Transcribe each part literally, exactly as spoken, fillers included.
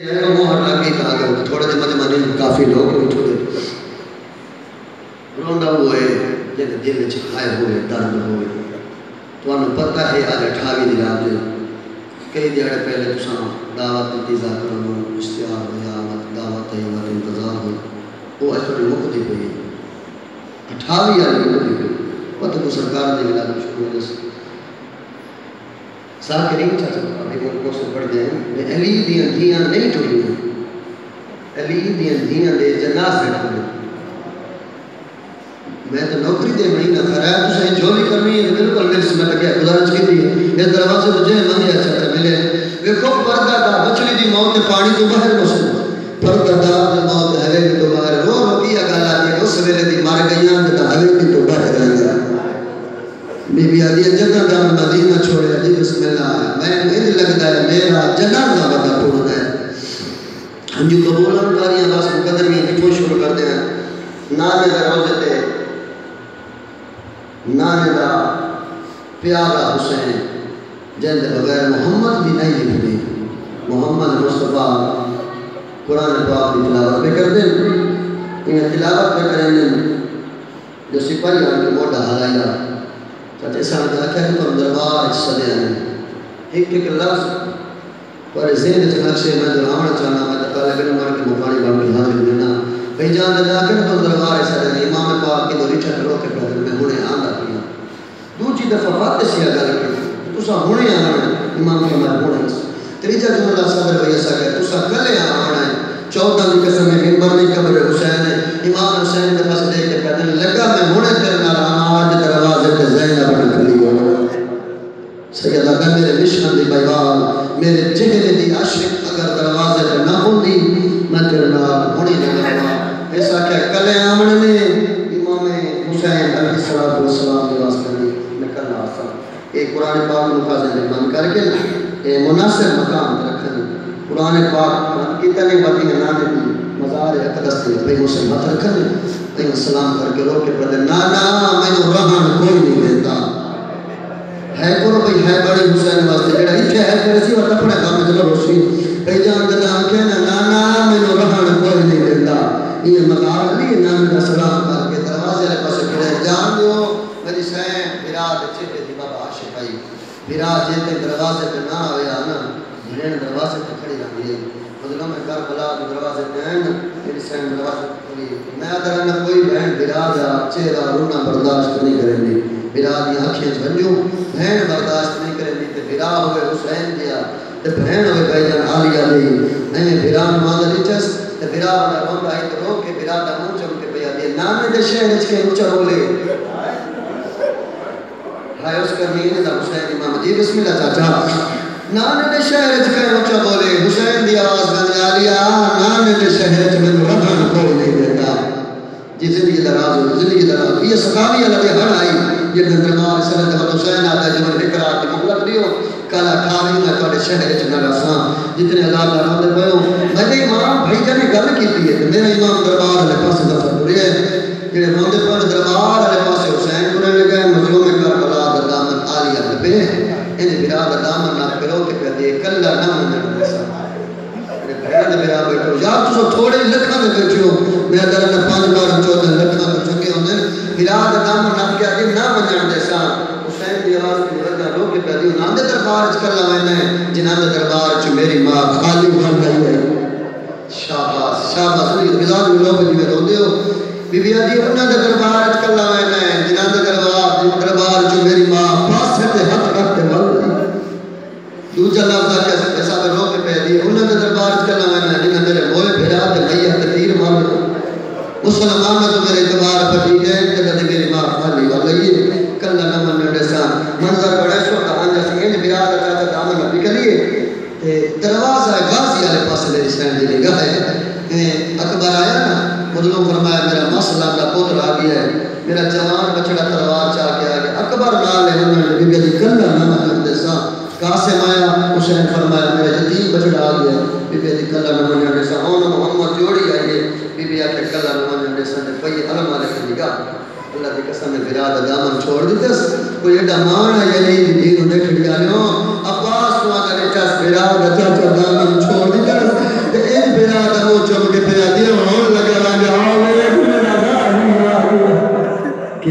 تھوڑے دے مجمع نہیں کافی لوگ ہوئی تھوڑے روندا ہوئے جن دل چھائے ہوئے درد ہوئے تو انہوں پتہ ہے آج اٹھاوی دی رات دے کئی دیڑے پہلے تساں دعوت انتظار کرنا اشتیار ہویا دعوت ایوات انتظار ہوئی وہ اس طرح مقدی ہوئی اٹھاوی آلی مقدی ہوئی پتہ کو سرکار دے ملا شکر جس ساکرین چاہتا ابھی ملکوں سے پڑھ دیں میں علی دیاں دیاں نہیں ٹھوڑی ہیں علی دیاں دیاں دے جناز سے ٹھوڑی میں تو نوکری دے مہینہ کھرایا تو سے جو بھی کرنی ہے بالکل میرے سے میں لگیا گزارش کی دی اس دروازے تو جے مندی اچھا تھا ملے ویکھو پردہ دا مچھلی دی موت پانی تو باہر مسلم پردہ دا موت ہوے بھی تو باہر رو رو کیا گالا دی اس ویلے دی مار گئیاں تے ہوے بھی تو باہر آیا بی بی آدھی جنہ دا مدینہ چھوڑے جی بسم اللہ میں انج لگتا ہے میرا جنازہ بتا پڑھنا ہے ہم جو قبولان کاریاں باس مقدمی جتوں شروع کرتے ہیں نانے دا روزے تے نانے دا پیارا حسین جن دے بغیر محمد بھی نہیں لکھنے محمد مصطفیٰ قرآن پاک کی تلاوت پہ کر دیں انہیں تلاوت پہ کریں جو سپاہی آن کے موڑا حالائیہ چاہتے سان کا کیا کہ تم دربار صدے ہیں ایک ایک لفظ پر ذہن سے نقشے میں جو آمنا چاہنا میں طالب علم مار کے مقانی بڑھ کے حاضر دینا بھئی جان دے جا کے تم دربار صدے ہیں امام پاک کی دو ریچھا کرو کے پیدر میں ہونے آن رکھیا دوچی دفعہ فاتح سیا گا رکھی تو سا ہونے آنا ہے امام کے مار ہونے اس تریجہ جملہ صدر بھئی ایسا کہ تو سا کلے آنا ہے چودہ دی قسم ہے ممبر نہیں قبر حسین ہے امام حسین کے پاس دے کے پیدر لگا میں ہونے تیرنا رہا آج دروازے کے زینہ بڑھ کلی ہونا سیدہ میں میرے مشن دی بیوال میرے چہرے دی عشق اگر دروازے پر نہ ہوندی میں تیرنا ہونی لگا ایسا کہ کلے آمن میں امام حسین علیہ السلام کے واسطے دی میں کل آسا ایک قرآن پاک مقاضے نے بند کر کے مناسب مقام رکھنے قرآن پاک کتنے باتی ہیں نانے بھی مزار اقدس دے بھئی اسے مت رکھنے بھئی سلام کر کے روکے پڑھتے نانا میں نے رہن کوئی نہیں دیتا ہے کرو بھئی ہے بڑی حسین واسطے جڑا اتھے ہے کرسی اور اپنے کام جلو روشی بھئی جان دنا کہنا نانا میں نے رہن کوئی نہیں دیتا یہ مزار علی نام کا سلام کر کے دروازے لے پاسے کھڑے جان دیو میری سین براد چھتے دی بابا عاشق آئی براد جیتے دروازے پہ نہ آیا نا بھین دروازے پہ کھڑی رہی ہے مطلب میں کربلا کے دروازے پہ ہیں میری سین دروازے پہ کھڑی ہے میں ادھر میں کوئی بہن براد چہرہ رونا برداشت نہیں کریں گی براد یہ آنکھیں جھنجو بہن برداشت نہیں کریں گی تے برا ہوئے حسین دیا تے بہن ہوئے بھائی جان عالیہ دی میں بران ماندہ لیچس تے برا ہونا روندا ہے تو روک کے برا دا منہ چم کے بھیا دی نامے دے شہر اچھ کے اچھا بولے ہائے اس کا نینے دا حسین امام جی بسم اللہ چاچا نانے دے شہر اچھ کے اچھا بولے حسین دی آواز گانے عالیہ نانے دے شہر اچھ میں رکھن کوئی نہیں دیتا جی زندگی دراز ہو زندگی دراز ہو یہ سخاوی اللہ دے ہر آئی یہ درمار سنت حضرت حسین آتا ہے جو میں فکر آتی مغلق دیو کالا ٹھاری میں توڑے شہر اچھ نہ رساں جتنے اللہ کا رہا دے پہو میں نے امام بھائی جانے گل کی دی ہے میرا امام دربار علیہ پاس دفعہ پوری ہے جنہیں روندے پر دربار علیہ پاس حسین پورے لے گئے مظلوم کربلا دا دامن عالیہ میں پہ انہیں برا دا دامن نہ پھرو کے پہ دے کلہ نہ من ایسا بھیڑ دے برا بیٹھو یار تو سو تھوڑے لکھا دے بیٹھو میں در نے پانچ بار چودہ لکھا دے چکے ہوندے برا دا دامن نہ کیا دے نہ من جیسا حسین دی آواز کی مردہ رو کے پہ دیو ناندے دربار اچھ کر لوائنے جنہاں دے دربار اچھ میری ماں خالی بھن گئی ہے شاباس شاباس بزاد ملو پہ جی میں رو دیو بی بی آدھی انہاں دے دربار اچھ کر لوائنے جنہاں دے دربار دربار اچھ میری ماں پاس سے ہاتھ رکھتے مل دوجہ لفظہ کیسے پیسہ میں رو کے پہ دی انہاں دے دربار اچھ کر لوائنے جنہاں میرے موئے بھیڑا دے بھئیہ تیر مار مسلمان میں تو میرے اعتبار پٹی ہے کہ دے میری ماں خالی والی کلہ نمن میں ڈیسا منظر بڑے شو کہاں جیسے انج براد چاچا دامن نبی کریے دروازہ غازی والے پاس میری سین دی نگاہ ہے اکبر آیا نا مظلوم فرمایا میرا مسئلہ کا پتر آ گیا ہے میرا جوان بچڑا تلوار چاہ کے آ گیا اکبر نال ہے انہوں نے بی بی کلہ نمن میں ڈیسا قاسم آیا حسین فرمایا میرا یتیم بچڑا آ گیا بی بی کلہ نمن میں ڈیسا اون محمد جوڑی آئیے بی بی آکے کلہ نمن میں ڈیسا نے پئی علم آلے کی نگاہ اللہ دی قسم میں براد دامن چھوڑ دیتے کوئی ایڈا مانا یعنی دی دین دیکھ لیا لوں عباس کو آگا نے چاس براد چاچا دامن چھوڑ دیتے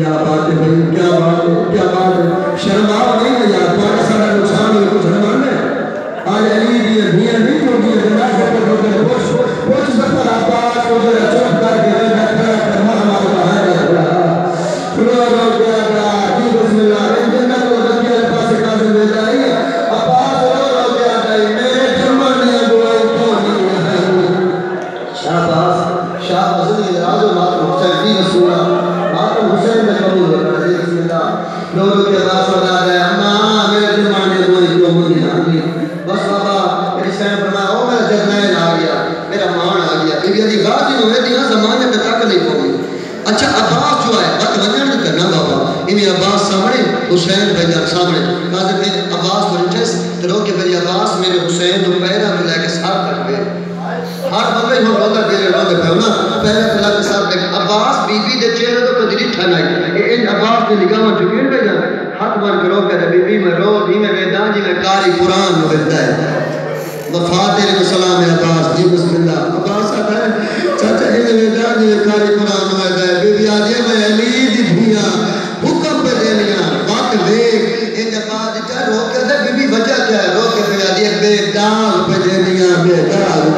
کیا بات ہے بھائی، کیا بات ہے، کیا بات ہے. شرم آؤ نہیں ہے یار، تھوڑا سارا نقصان ہوئے کچھ رمان ہے. آج علی دیا دیا نہیں تو دیا جناز پر ہوتے ہیں پوچھ پوچھ سفر آباد کو جو چوک کر کے رہا کھڑا کر محمد بہار رہا کھڑا رو گیا گیا جی بسم اللہ ان جنت کو دکیا پاس کازم لے جائی آباد رو رو گیا گئی میرے جمعہ نے دعائی تو نہیں ہے. شاہباز شاہ حسن راز و ماتم حسین جی رسول اللہ ماتم حسین میں قبول ہوتا ہے بسم اللہ رو رو کے باس ہو جا گیا اماں میرے جمعہ نے دعائی تو نہیں ہے. بس بابا میری سین فرمایا او میرا جرنیل آ گیا، میرا مان آ گیا. بی بی علی غازی ہوئے دیاں زمانے میں تک نہیں پہنچی. اچھا عباس جو ہے بات ونجن تو کرنا بابا انہیں عباس سامنے حسین بھائی جان سامنے قاضر میں عباس ورنچس تو رو کہ میری عباس میرے حسین تو پیرا تو لے کے ساتھ تک گئے. ہر بندے ہوں روندہ بیرے روندہ پہ ہونا پیرا تو لے کے ساتھ تک. عباس بی بی دے چہرے تو کدی نہیں ٹھنائی ان عباس نے نگاہ چکیر بھائی جان ہاتھ بار کرو کہ بی بی میں روز ہی میں میدان جی میں کاری قرآن میں بلتا ہے. وفات علیہ السلام عباس جی بسم اللہ. عباس آتا ہے چاچا انہیں میدان جی میں کاری قرآن میں بلتا ہے. بی بی آجے میں علی دی دھیاں حکم پہ دینیاں وقت دیکھ ان عباس دیتا رو کے دے بی بی وجہ کیا ہے رو کے بی آجے بے داغ پہ دینیاں بے داغ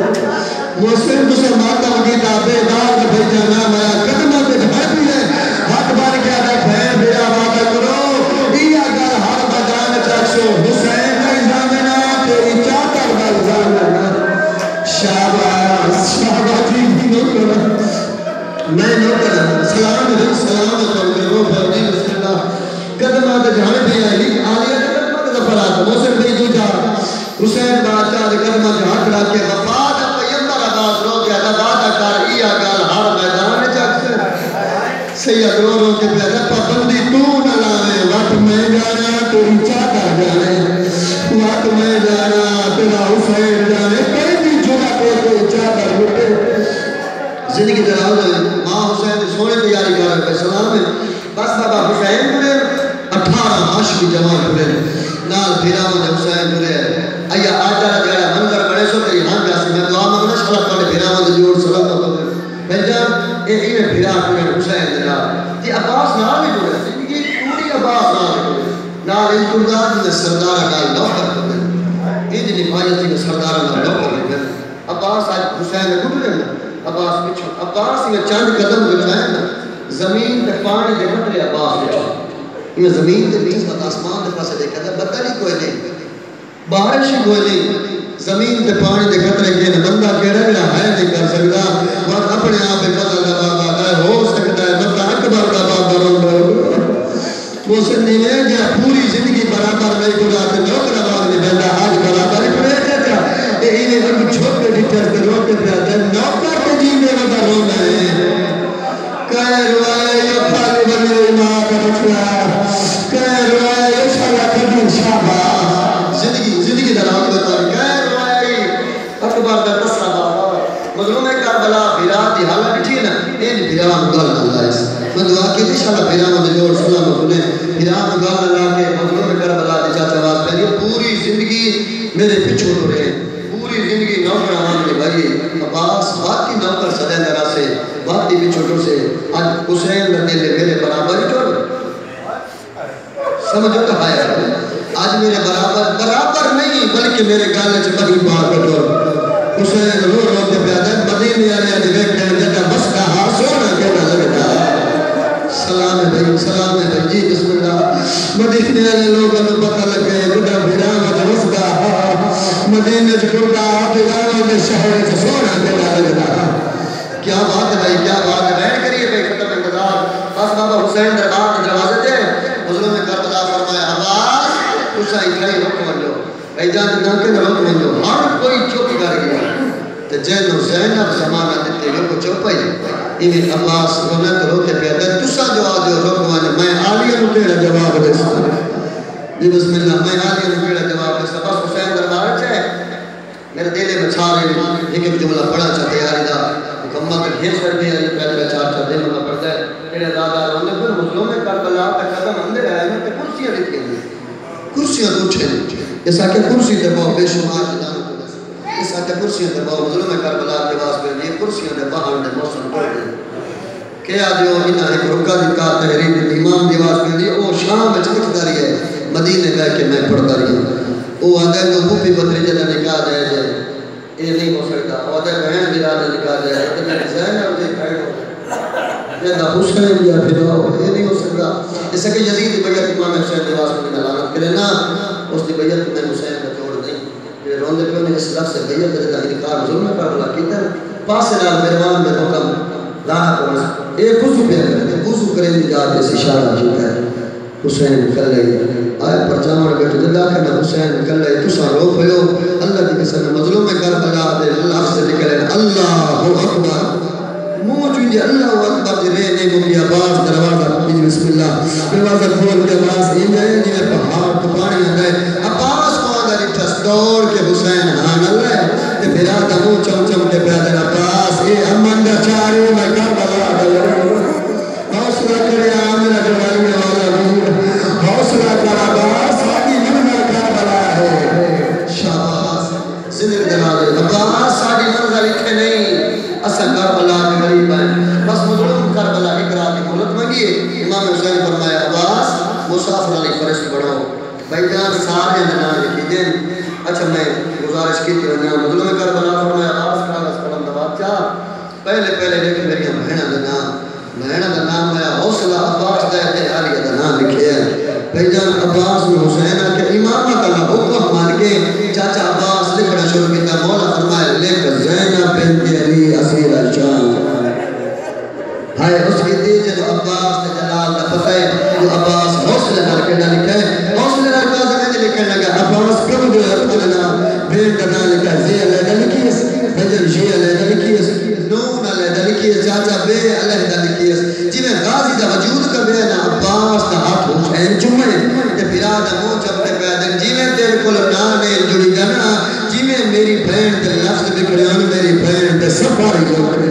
مسلم تو سے ماتم گیتا بے داغ پہ جانا میا قدمہ پہ جھائے بھی ہے ہاتھ بار کیا ہے بھین میرا وعدہ کرو دیا گر ہر بدان چاکسو حسین ایزامنا تیری چاکر بلزامنا. شاباز شاباز جی بھی نو کرا میں نو کرا سلام علیکم سلام علیکم رو فرمی بسم اللہ قدمہ پہ جھائے بھی ہے لیکن آلیہ قدمہ پہ دفرات موسم بھی جو جا حسین بادشاہ قدمہ پہ ہاتھ رکھ کے وفات پیمبر عباس رو کے وعدہ کر ایا گر ہر میدان چاکسو. سید رو رو کے پیدا پابندی تو نہ لانے وقت میں جانا تیری چاہتا جانے وقت میں جانا تیرا حسین جانے کئی بھی جگہ پہ کوئی چاہتا ہوتے. زندگی دراؤ جائے ماں حسین سونے تیاری کر رہے سلام ہے. بس بابا حسین جڑے اٹھارہ عشق جوان جڑے نال پھیرامن حسین جڑے ایا آجا جڑا منظر بڑے سو تیری ہاں جاسی میں دعا مانگنا شاء اللہ پڑے پھیرامن جوڑ سلام ہوتے بھیجان اے ایویں پھرا کے حسین جناب جی عباس نال ہی جڑے زندگی پوری عباس نال جڑے نال ان کردار نے سردار نال نوکر کر دے ان نفایت نے سردار نال نوکر کر دے. عباس آج حسین نے گزرے نا عباس پیچھے عباس یہ چند قدم بچائے نا زمین تے پانی دے قطرے عباس پیچھے یہ زمین تے بیس بات آسمان دے پاسے دیکھا تھا بدل ہی کوئی نہیں بارش ہی کوئی نہیں زمین تے پانی دے قطرے کے بندہ کہہ رہا ہے نہیں کر سکتا وقت اپنے آپ فضل کا بابا ہے ہو سکتا ہے بندہ اکبر کا بابا رہا وہ سے نہیں گیا پوری زندگی برابر نہیں کو جاتے نوکر آباد نہیں بہتا آج برابر ہی پڑے جاتا یہ انہیں اگر چھوٹے ڈیٹر کے روکے پہ آتا ہے نوکر کے جینے میں رونا ہے کہہ روائے یہ خالی بنی ماں کا بچلا کہہ روائے یہ شالا کبھی شابہ زندگی زندگی دراؤں بتا رہی کہہ روائے اکبر کا تسرہ بابا مظلوم کربلا بیرات دی حالہ بٹھی نا این بیران گل اللہ اس میں دعا کی تھی شاءاللہ بیران میں جوڑ سلام اپنے بیران گل اللہ کے مظلوم کربلا دی چاہتا بات پہلی پوری زندگی میرے پچھو رو رہے ہیں پوری زندگی نوکر آمان کے بھائی عباس باقی نوکر صدین درہ سے باقی پچھوٹوں سے آج حسین رضی لے میرے برابر ہی جوڑ سمجھو کہا ہے آج میرے برابر برابر نہیں بلکہ میرے گالے سے بڑی بات جوڑ حسین رو رو کے پیادہ مدینہ آنے آنے بیٹھے ہیں جگہ بس کہا سونا کہنا لگتا سلام ہے بھائی سلام ہے بھائی جی بسم اللہ مدینہ آنے لوگوں نے پتہ لگے گڑا بھیرام ہے بس کہا مدینہ جگڑا بھیرام ہے شہر سے سونا کہنا لگتا کیا بات ہے بھائی کیا بات ہے بہن کریے بھائی ختم انتظار بس بابا حسین دربار کے دروازے تھے مظلوم کربلا فرمایا عباس حسین کھائی رکھ منجو بھائی جان ناکے نہ رکھ منجو ہر کوئی چپ کر گیا تو جین حسین اب زمانہ دیتے گئے کو چپ ہی انہیں عباس رونے تو روتے پیادہ تسا جواب دے رکھ منجو میں آلیہ نو تیرا جواب دے سکتا جی بسم اللہ میں آلیہ نو تیرا جواب دے سکتا بس حسین دربار چاہے میرے دلے میں چھارے ایک ایک جملہ پڑھا چاہتے یاری دا مکمل کر گھیس کر دیا یہ پہلے چار چار دن میں پڑھتا ہے میرے دادا رونے پھر مظلوم کربلا کا قدم اندر آئے ہیں کہ کرسیاں دیکھ کے لیے کرسیاں تو اٹھے ایسا کہ کرسی دے باؤ بے شمار جدانوں کو دے ایسا کہ کرسیاں دے باؤ مظلوم کربلا کے واسطے یہ کرسیاں دے باہر دے موسم کر دے کہ آدھے وہ انہاں ایک رکا دیتا تحریر دیتی امام دیواز پہ دی وہ شام میں چکتا رہی ہے مدینے گئے کہ میں پڑھتا رہی ہوں وہ آدھے تو بھوپی بطری جلہ نکاح جائے جائے یہ نہیں ہو سکتا وہ آدھے بہن بھی آدھے نکاح جائے تو میں زین ہے اسے کھائے ہو یہ نہ حسین یا پھر یہ نہیں ہو سکتا اس سے کہ یزید کی بیعت امام حسین دیواز پہ میں لعنت کرے نا اس کی بیعت میں حسین کا جوڑ نہیں کہ روندے پہ انہیں اس لفظ سے بیعت دیتا انکار ظلم پر اللہ کیتا ہے پاس نال مہربان میں حکم لانا پڑا ایک وضو پہ کرتے وضو کریں دی جاتے سے اشارہ کیتا ہے حسین کل لئے آئے پر جامعہ بیٹھو دلہ کرنا حسین کل لئے تسا رو پھلو اللہ کی قسم مظلوم کربلا دے اللہ سے نکلے اللہ اکبر منہ چوئے اللہ اکبر دی رہنے مکی آباز دروازہ پکیج بسم اللہ دروازہ کھول کے آباز این جائے جنہیں پہاڑ تو پانی آگئے آباز کو آگا رکھس دوڑ کے حسین ہاں اللہ تے پھرا دا منہ چم چم کے پیادر آباز اے امن دا چارے میں کربلا دے حوصلہ کرے آمینہ کروائی والا حوصلہ کر عباس ساڑی منظر کربلا ہے شاباس زندگی دلالے عباس ساڑی منظر لکھے نہیں اسا کربلا کے غریب ہیں بس مظلوم کربلا اقرار کی مولت مانگیے امام حسین فرمایا عباس مسافر علی فرشت بڑھو بھائی جان سارے نام لکھی دیں اچھا میں گزارش کی تھی ونیا مظلوم کربلا فرمایا عباس کاغذ قلم دبات چاہ پہلے پہلے لکھے میری بہنہ دا نام بہنہ دا نام ہے حوصلہ عباس دے دے آلیہ دا نام لکھے ہے بھائی جان عباس میں حسینہ کے امامہ کا حکم مان کے چاچا عباس لکھنا شروع کیتا مولا فرمائے لکھ زینب بنت علی اسیر شام ہائے اس کی دیجن عباس نے جلال دا پتہ ہے جو عباس حوصلہ نال کے نہ لکھے حوصلہ نال کا زمین لکھے لگا عباس کم جو اپنا بین دا لکھا زی علیہ لکھی اس بجر جی علیہ لکھی اس نون علیہ لکھی اس چاچا بے علیہ لکھی اس جی میں غازی دا وجود کا بے نا عباس دا ہاتھ حسین چمے تے پھرا دا منہ چپتے پیادن جی میں تیرے کل نانے جڑی جانا جی میں میری بہن تے لفظ بکڑیان میری بہن تے سفاری لوکڑے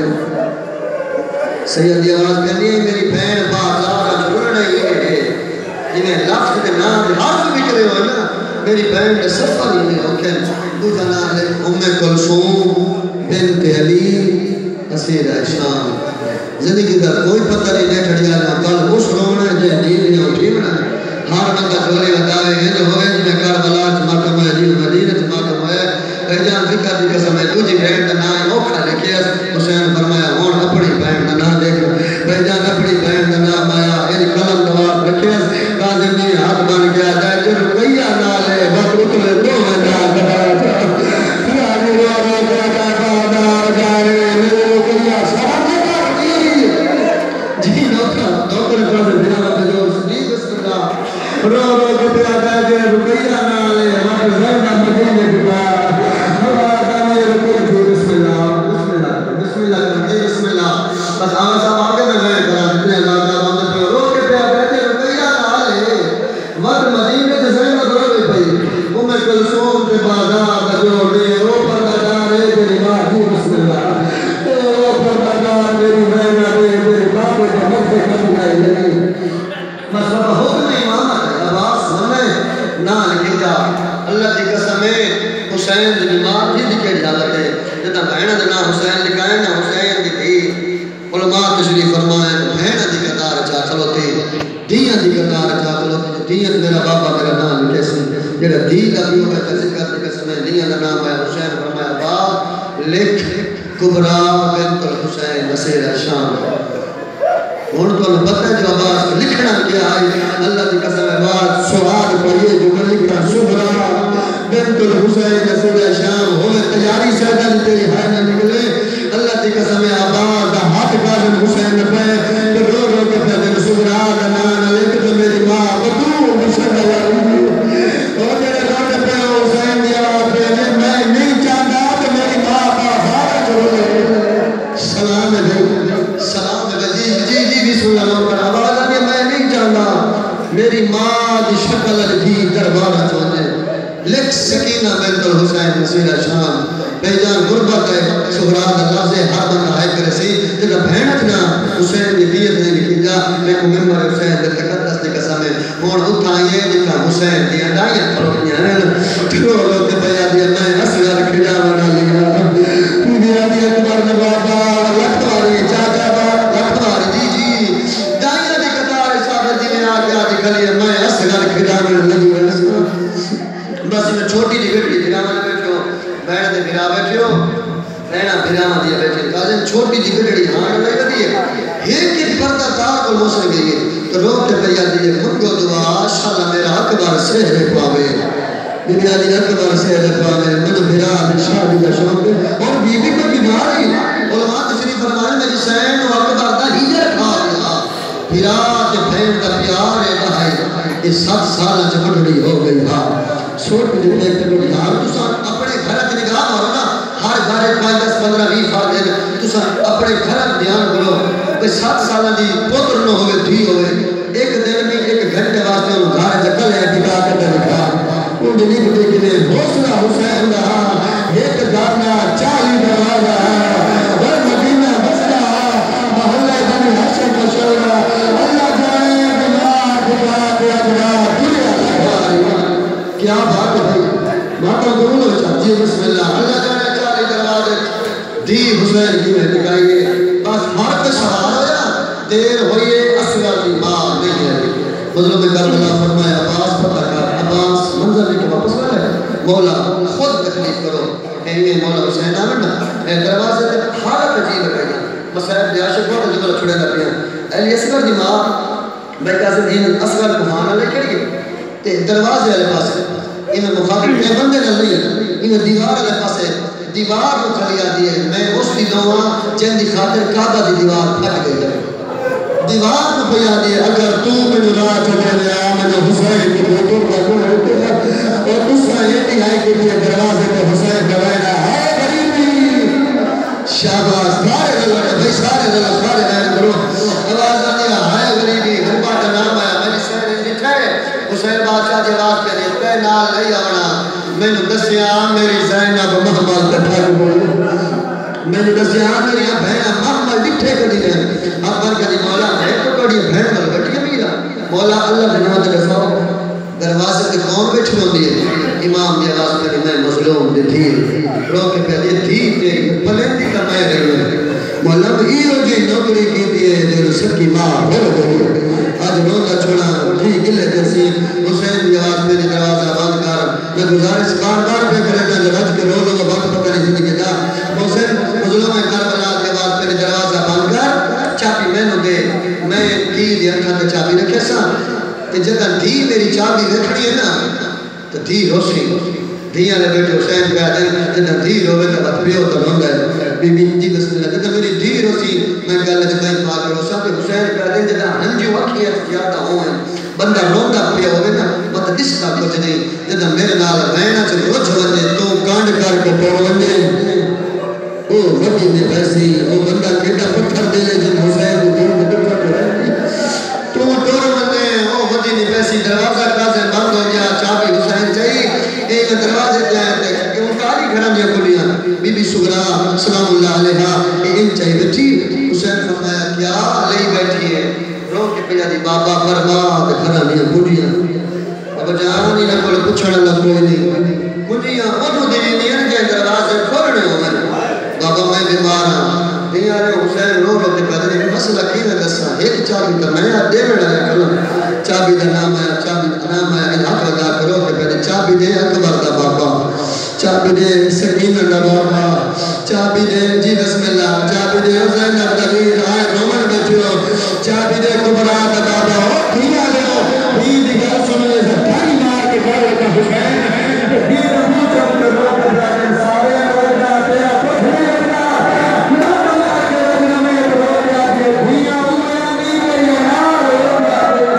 سیدی آواز کہنی ہے میری بہن بازارہ جڑنا ہی ہے جی میں لفظ تے نام حرف بکڑے ہو نا میری بہن تے سفاری ہے اوکے تو جانا ہے ام کلثوم بنت علی اسیر شام زندگی کا کوئی پتہ نہیں ٹھڑیا نہ کل اس رونا جے دین نے اٹھیونا ہر بندہ چولے بتاوے ہیں جو ہوئے جنہیں کربلا ماتم ہے علی مدینہ ماتم ہے بھیجان ذکر دی قسم ہے تجھی بہن کا نام اوکھا لکھے حسین فرمایا ہون اپنی بہن کا نام دیکھ بھیجان اپنی بہن کا نام آیا ان قلم دواب رکھے قاضی نے ہاتھ بن گیا جائے جو رقیہ نال ہے وقت اتنے دو میں جا کر رو رو کے پیادا جے رقیہ نالے ہمارے زیادہ مدینے کے بعد ہمارا میں رکو بسم اللہ بسم اللہ بسم اللہ بسم اللہ بس آگے صاحب آگے میں غیر کرا جتنے اللہ تعالیٰ بندے پہ رو کے پیادا جے رقیہ نالے وقت مدینے کے زیادہ رو بھی پئی ام کلثوم کے بازار کا جو دے رو پردار ہے تیری ماں کی بسم اللہ رو پردار میری بہنہ دے میری باپ کے مد سے کم گئے نہیں بس بابا حکم امام نا لکھی جا اللہ دی قسم ہے حسین دی بیمار دی دکھے جالت ہے جتا بہنہ دا نا حسین لکھائے نا حسین دی دی علماء تشریف فرمائے بہنہ دی قطار چاہ کھلوتی دیاں دی قطار چاہ کھلوتی دیاں میرا بابا میرا نام لکھے سی جڑا دی کا بھی ہوگا کا ذکر دی قسم ہے دیاں دا نام ہے حسین فرمایا باب لکھ کبرا بنت الحسین نصیر شام اور تو اللہ پتہ جو عباس لکھنا کیا آئی اللہ دی قسم عباد سواد پڑھئے جو میں لکھا سبرا بنت الحسین نصیر شام ہوئے تیاری سیدہ دی تیری ہائے نہ نکلے اللہ دی قسم عباد دا ہاتھ قاسم حسین پہ تو رو رو کے پہ سبرا دا نانا لکھ تو میری ماں بدو مشکل اللہ اور میرے روٹے پہ حسین دی آواز پہ میں نہیں چاہتا کہ میری ماں کا فارغ ہو سلام ہے سلام ہے جی جی جی بسم اللہ پر آواز آنے میں نہیں چاہتا میری ماں دی شکل لکھی دربارہ چاہتے لکھ سکینہ بنت الحسین نصیر شام بیجان غربت ہے سہراب اللہ سے ہر بندہ آئے کرے سی جگہ بہنت نا حسین دی دیت نہیں لکھی جا لیکن ممبر حسین دی تقدس دی قسم ہے اور اتھائیے جتا حسین دی اندائیاں پروکیاں ہیں تو لوگ بیا دیا میں اصغر کھڑا بنا لیا تو دیا دیا کبار نے بابا لکھواری چاچا با لکھواری جی بیٹھے ہو رہنا پھرانا دیا بیٹھے کازم چھوٹی جی گڑڑی ہاں نہیں بدی ہے ایک ایک پردہ تار کو موسم گئی ہے تو روک کے پہ یادی ہے منگو دعا شاءاللہ میرا اکبر سہر پاوے میرا دی اکبر سہر پاوے من بھرا شادی کا شوق اور بی بی کو بیمار ہی علماء تشریف فرمائے میری سین و اکبر دا ہیجر کھا دیا بھرا تے بہن دا پیار ہے بہائی یہ سات سالہ جو بڑھڑی ہو گئی ہاں چھوٹ کے دیکھتے ایک تک یار تو ساتھ اپنے گھرت نگاہ ہو نا ہر گھر پانچ دس پندرہ بھی فار دے تو ساتھ اپنے گھرت دھیان کرو کہ سات سالہ دی پوتر نہ ہوئے دھی ہوئے ایک دن میں ایک گھنٹے واسطے ان گھر جکل ہے بکا کر دکھا ان دلی بٹے کے لئے حوصلہ حسین رہا ایک گھرنا چالی دروازہ اور مدینہ بسرا محلہ بنی حشر کا شورا اللہ جائے بنا بکا کے اجرا کیا بات ہے بھائی ماتا قبول ہو چاہتی ہے بسم اللہ اللہ جانے چالی دروازے دی حسین کی میں دکھائیے بس مار پہ سوار ہو جا دیر ہوئیے اصغر کی ماں نہیں ہے مظلوم کربلا فرمایا عباس پتہ کر عباس منظر لے کے واپس لے مولا خود تکلیف کرو کہیں گے مولا حسین آمنا اے دروازے تے حالت عجیب لگائی مسائب دے عاشق بہت جبل چھڑے دا پیا اہلی اصغر دی ماں بھائی قاسم دین اصغر کو ہانا لے کریے تے دروازے والے پاس انہیں مخاطب کے بندے نہ نہیں ہے انہیں دیوار والے پاس ہے دیوار کو کھلی آتی ہے میں اس کی دعا جن دی خاطر کعبہ دی دیوار پھٹ گئی ہے دیوار کو پہ آتی ہے اگر تو میں راہ چلے لیا میں حسین کی بوتوں کا گوڑ ہوتے ہیں اور دوسرا یہ بھی ہے کہ یہ دروازے پہ حسین کرائنا ہے غریبی شاباز سارے دلوڑے بھائی سارے دلوڑے سارے دلوڑے کرو آواز آتی ہے غریبی غربا کا نام آیا میری سہر لکھا ہے حسین بادشاہ دی آواز کے لئے تے نال نہیں آنا میں نے دسیا میری زینب محمد کٹھا کے بولے میں نے دسیا میری بہن محمد لکھے کو دی ہے اکبر کا دی مولا ہے تو کڑی بہن مل بٹی میرا مولا اللہ کے نام تے رسو دروازے تے کون بیٹھے ہوندی ہے امام دی آواز میں میں مظلوم دی تھی رو کے پہ دی تھی تے بلندی کا میں رہی ہے مولا ایو جی نوکری کی دی ہے جو سکی ماں ہو گئی آج روزہ چھوڑا تھی گلے جیسی حسین دی آواز میں دروازہ بند کر میں گزارش بار بار پہ کرے گا جو رج کے روزوں کا وقت پتہ نہیں زندگی جا حسین مظلوم کربلا کے بعد پہ دروازہ بند کر چابی میں نو دے میں دی دی انکھا تے چابی رکھے سا تے جدہ دی میری چابی رکھنی ہے نا تو دی روشی دیاں لے بیٹھے حسین پہ آدھے جدہ دی روے تا بات پیو تا ہوں گئے بی بی جی بسم اللہ جدہ میری دی روشی میں کہا لے جدہ پاک روشا کہ حسین پہ آدھے جدہ ہنجو اکھی ہے زیادہ ہوئے بندہ روندہ پہ ہوئے نا مطلب اس کا کچھ نہیں جدہ میرے نال رہنا چلے روچ ونجے تو کانڈ کر کے پڑھ ونجے او وقی نے پیسی او بندہ کیٹا پتھر دے لے جن حسین کو دور میں دکھا کر رہے تو ٹور ونجے او وقی نے پیسی دروازہ کازے بند ہو جا چابی حسین چاہی ایک دروازے جائے تھے کہ ان کاری گھرم دیا کھولیاں بی بی سگرا سلام اللہ علیہ کہ ان چاہی بیٹھی حسین فرمایا کیا لئی بیٹھی ہے رو کے پہ جاتی بابا برباد گھرم دیا کھولیاں بابا جانی نہ کھولے پچھڑ اللہ کوئی نہیں کھولیاں انہوں دیوی نہیں کہ دروازے کھولنے ہوئے بابا میں بیمار ہوں دیا رہے حسین رو رو کے پہ دیں مسئلہ کی میں دسا ایک چابی تا میں دے میں لگے کلم چابی دا نام آیا چابی دا نام آیا ان حق ادا کرو کہ پہلے چابی دے اکبر دا بابا چابی دے سکینہ دا بابا چابی دے جی بسم اللہ چابی دے حسین عبدالیر آئے رومن بیٹھو چابی دے کبرا دا بابا دیا لے بھی دیگر سمجھے سے ٹھائی مار کے گھر کا حسین بھی رہو چب کر رو کر جائے سارے رو جاتے ہیں پتھرے اپنا نہ بلا کے رجنہ میں رو جاتے بھیا ہوئے نہیں گئی نار رو جاتے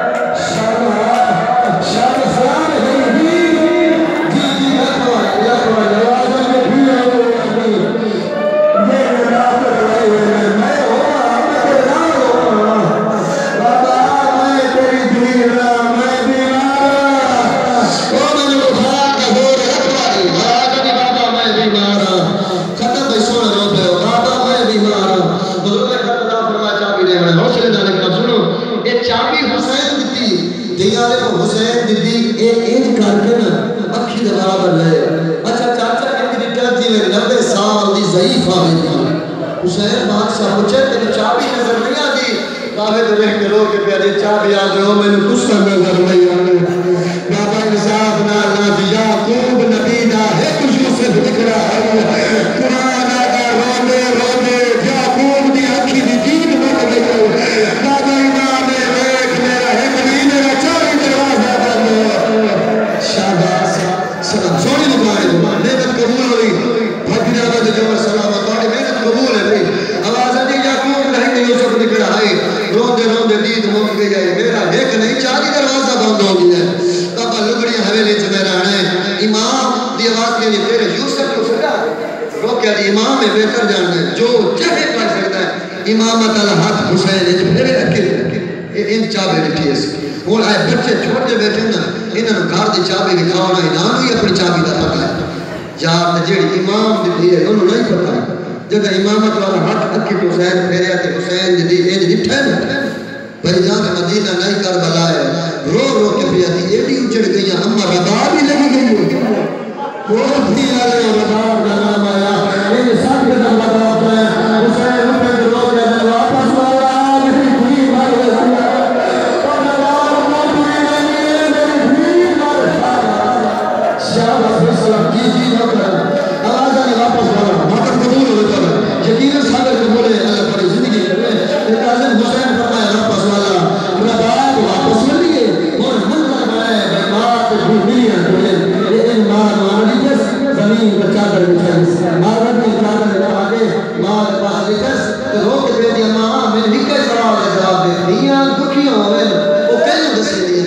شاہ شاہ سلام ہے جی جی جی لکھو لکھو جوازہ میں بھیا ہوئے یہ میرا پر رہے ہوئے میں ہوا میں نہ ہوا بابا میں تیری دیرہ میں بیمارا او میں نے بخار کا دور رکھوائی بابا نہیں بابا میں بیمارا ختم بھائی سونا رو پہ ہو بابا میں بیمارا بزرگ میں خطا فرما چابی دے میں حوصلے دانے کا سنو یہ چابی حسین دیتی دیارے کو حسین دیتی ایک ایج کر کے نا اکھی دبا بن لے اچھا چاچا کہتی ریٹر جی میں نبے سال دی ضعیف آوے تھی حسین بادشاہ پوچھے تیری چابی نظر نہیں آتی کعبے تو رہ کے رو کے پیارے چابی آ گئے ہو میں نے کچھ نظر نہیں آنے بابا انصاف نہ اللہ دی یعقوب نبی دا ہے کچھ سے یوسف نکلا قرآن آگا رونے رونے یعقوب دی اکھی دی دید بن گئی بابا امام ویکھ میرا ایک نہیں میرا چاری دروازہ بند شاباش سلام سونی دکان ہے محنت قبول ہوئی بھائی جناب جو سلام تھوڑی محنت قبول ہے بھائی آواز آتی یعقوب رہ کے یوسف نکلا ہے روندے روندے دید مک گئی ہے میرا ایک نہیں چاری دروازہ بند ہو گیا ہے بابا لگڑی حویلی چ میرا ہے امام دی آواز کے لیے تیرے یوسف کو سکا روکیا دی امام میں بہتر جاننا ہے جو چاہے کر سکتا ہے امامت الحق حسین ہے جو پھر رکھے ان چابے لٹھی ہے ہوں آئے بچے چھوٹے بیٹھے نا انہوں نے گھر دی چابی دکھاؤ نا انہوں نے اپنی چابی کا پتہ ہے یار جیڑی امام دی ہے انہوں نہیں پتہ ہے جب امامت والا حق اکھی تو حسین پھیریا تے حسین دی انج دٹھے نا بھائی جان مدینہ نہیں کربلا ہے رو رو کے پیا تھی ایڈی اچڑ گئی اما ربا بھی لگی گئی وہ بھی آلے ربا کا نام آیا یہ سب کے دم ربا ہوتا ہے حسین اپنے رو کے دل واپس والا میری بھی مر گئی اور نوار موٹوی نہیں میری بھی مر گئی شاہد السلام جی جی نوکر آواز آنے واپس والا ماتر قبول ہوتا ہے یقین صادر قبول ہے اللہ پر زندگی کرے لیکن حسین فرمایا واپس والا ربا کو واپس مل لیے اور منظر بنائے بیمات بھومیاں دوئے لیکن ماں مانوی جس زمین پر چادر بچھائیس مارد میں چادر لگا کے ماں پاس لکھس تو رو کے دے دیا ماں میں نکے سوال ہے جواب دے دیاں دکھیاں ہوئے وہ کہنے دسے دیا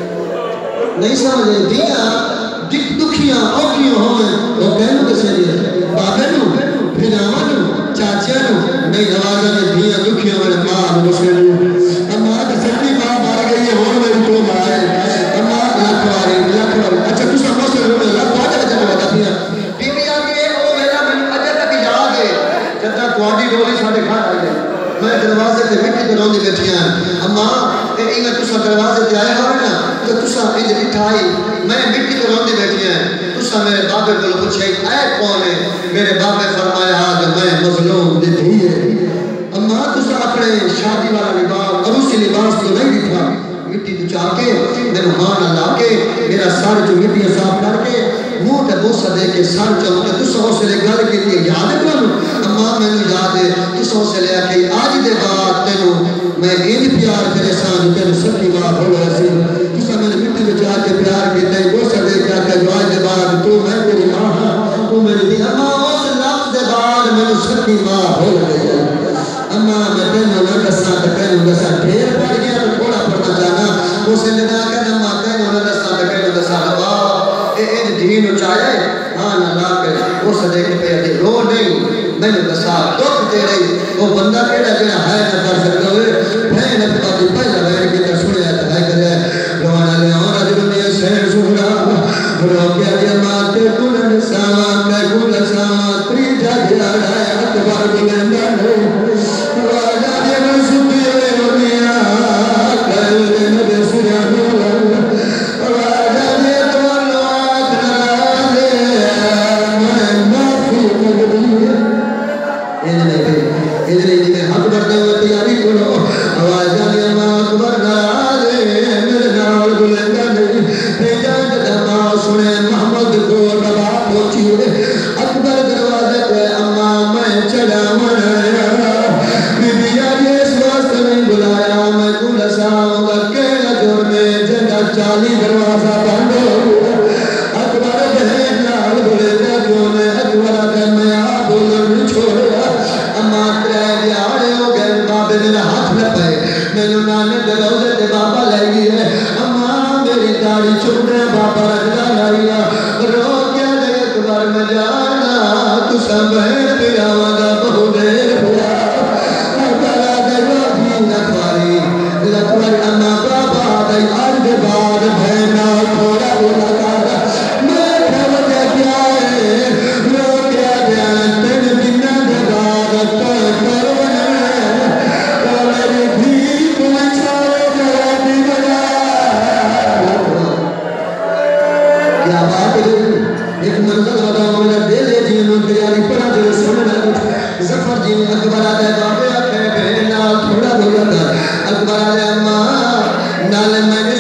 نہیں سمجھے دیاں دکھ دکھیاں اوکھیاں ہوئے وہ کہنے دسے دیا بابے نو بھناما نو چاچے نو نہیں آوازہ نے دیاں دکھیاں ہوئے ماں مسئلے نو اما سچی ماں مار گئی ہے اور میری تو ماں ہے اما لکھواری لکھواری اچھا تو سب مسئلے ہوئے لکھواری اچھا بتا دیا بی بی آگے او میرا میں اجھے تک یاد ہے جب تک کوڑی ڈولی ساڑھے کھا آئی ہے میں دروازے تے مٹی دنوں دی بیٹھی ہیں اما انگا تسا دروازے تے آئے ہوئے نا تو تسا انج لٹھائی میں مٹی دنوں دی بیٹھی ہیں تسا میرے بابے کو پوچھے اے کون ہے میرے بابے فرمایا آج میں مظلوم دی دھی ہے اما تسا اپنے شادی والا لباس عروسی لباس تو نہیں دکھا مٹی تو چاہ کے میرے ہاں نہ لا کے میرا سر جو مٹی صاف کر کے منہ تے بوسا دے کے سر چمکے تسا اسے لے گل کے لیے یاد ہے کروں اما میں نے یاد ہے تسا اسے لے کہ آج دے بعد تینوں میں انج پیار کرے سان تینوں سکی بات ہو گیا سی تسا میں نے مٹی تو چاہ کے پیار کیتے بوسا دے کے کہ جو آج دے بعد تو میں تیری ماں ہاں تو میری دی اما اس لفظ دے بعد میں نے سکی ماں ہو گیا اما میں تینوں نہ دسا تے تینوں دسا ڈھیر پڑ گیا تو تھوڑا پڑھنا چاہنا اسے لگا کہ نہ تینوں نہ دسا تے تینوں دسا ہوا اے اے دین چاہے ہاں نہ لا کے اس دے کے پہ دے رو نہیں میں نے دسا دکھ دے رہی وہ بندہ کیڑا جڑا ہے نہ کر سکتا ہوئے میں نے پتا دی پہلا ویر کے تے سنیا تے ہے کرے روانا لے اور رجل نے سین سہرا رو کے دی ماں تے کل ساما تے کل ساما تری جا گیا ہے اکبر بلندا نہیں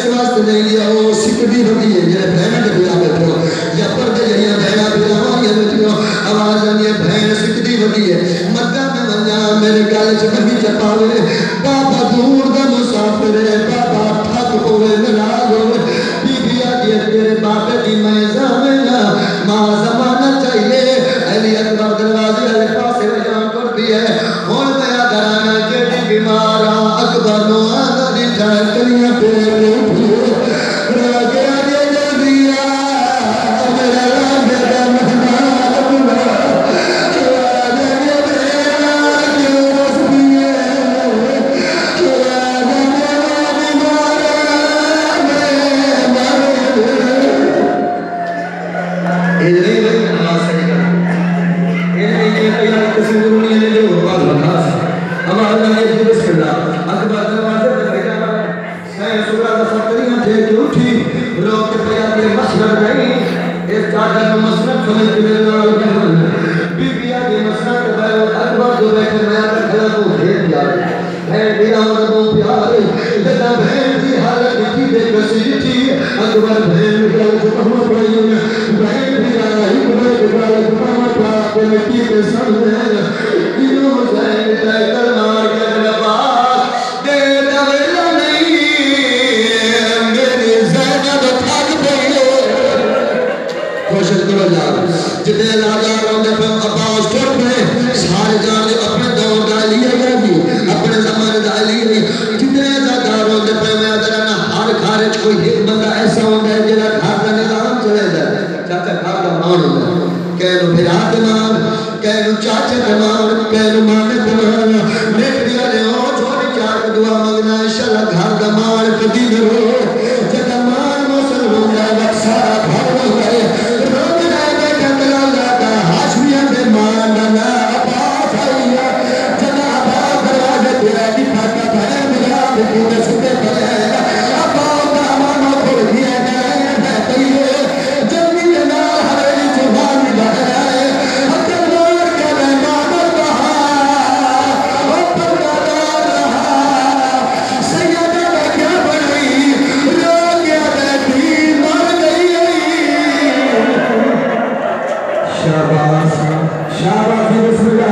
سکھ بھی ہوتی ہے جنہیں بہن کے بلا بیٹھو یا پردے جہاں بہنا بلا بہن سکتی وڈی ہے مکہ میں ونجا میرے گل چ وہی چپاوے بابا دور دا مسافر ہے بابا تھک پوے ناراض ہوے بی بی آدھی تیرے بابے دی میں زامنا ماں زمانہ چاہیے علی اکبر دروازے والے پاسے جان ٹر بھی ہے ہن میں گھرانا جڑی بیمار اکبر نو آندا دی ٹھہر کلیاں پیر اٹھی را گیا جے جلدی آ میرا لانگے دا مہمان بنا شاباش شاباش